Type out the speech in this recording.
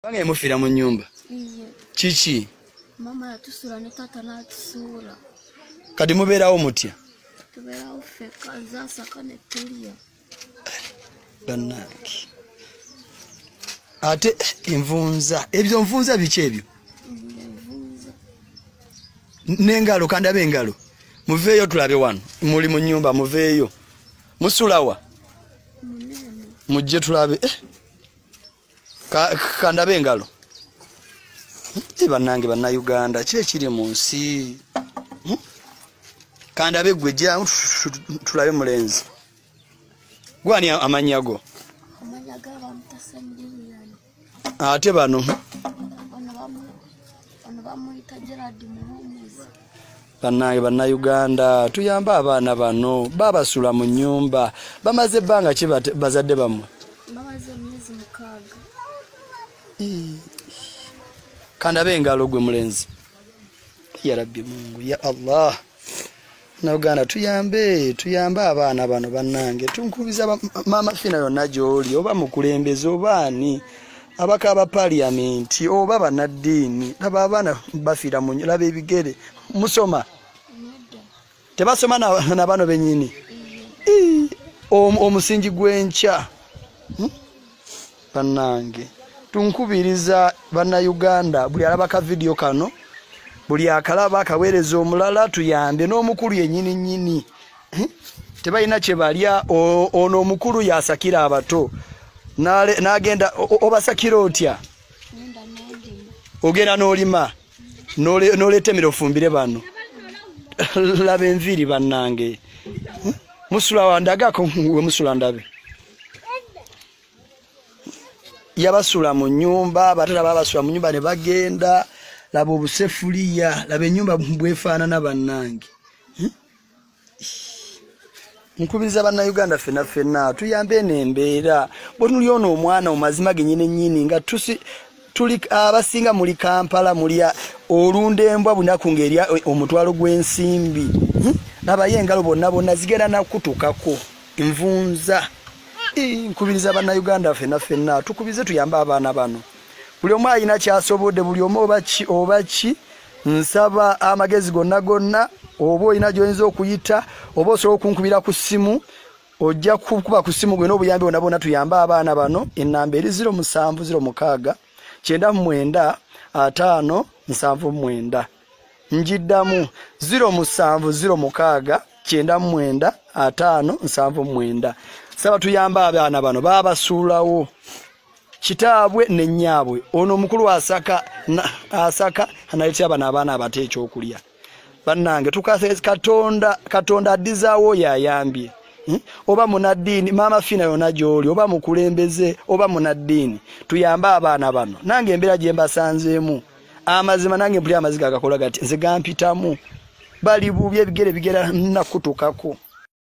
Bange mufira mu nyumba. Iye. Chichi. Mama yatusura ne tata natusura. Kati mubeerawo mutya? Tubeerawo feka zasaka ne tulia. Bannange. Ate envunza. Ebyo nvunza biki ebyo? Envunza. N'engalo kandabe engalo. Muveeyo tulabe wano. Muli mu nyumba muveeyo. Musulawa. Munene. Mujje tulabe. Kandabe engalo. Bannange bannayuganda kye kiri mu nsi. Kandabe gwe jja tulabe mulenzi. Gwani amanyago? Amanyago bamutasembiliyani. Ate bano. Ono bamuyita Gerard Muhumuzi. Bannange bannayuganda tuyamba abaana bano babasula mu nyumba bamaze ebbanga ki bazadde bamwe? Bamaze emyezi 6. Kandabe engalo gwe mulenzi. Ya Rabbi Mungu, ya Allah. Nauganda tuyambe abaana bano bannange tunkubiza mama fina yonna gy'oli oba mukulembeze obaani abakaba parliament oba banaddiini laba abaana bafiira mu laba ebigere musoma tebasoma na bano benyini omusingi gwenca bannange tunkubiriza bannayuganda buli alabaka video kano buli akalaba akaweereza omulala tuyambe n'omukulu yennyini nnyini tebalina kye balya ono omukulu yasakira abato n'agenda obasakira otya ogenda n'olima n'oleeta emira ofumbire bano laba enviiri bannange musula wandagako we musula ndabe yabasula mu nyumba batala babasula mu nyumba ne bagenda laba obusefuliya laba ennyumba bwefaanana bannange nkubiriza bannayuganda ffenna tuyambe n'embeera bwe tuli ono omwana mu mazima gennyini nnyini nga tuli abasinga muli Kampala mulya olunda embwa bunaku ng'erya omutwalo gw'ensimbi nabaye engalo bonna zigenda nakutukako envunza nkubiriza bannayuganda ffenna tukubize tuyambe abaana bano buli omu alina kyasobodde buli omu oba ki nsaba amagezi gonna oba olina gy'oyinza okuyita oba osobola okunkubira ku ssimu ojja kukuba ku ssimu gwe n'obuyambi bonna tuyambe abaana bano ennamba eri 0706 99 5 79 njiddamu 0706 99 5 79 saba tuyambe abaana bano babasuulawo kitaabwe ne nnyabwe ono omukulu asaka analeetera bano abaana abate ekyokulya bannange tukase katonda addizaawo yayambye oba munaddiini maama fina yonna gy'oli oba mukulembeze oba munaddiini tuyambe abaana bano nange embeera gye mbasanzeemu amazima nange mpulira amaziga agakola gati nze gampitamu bali bubi ebigere bigera nakutukako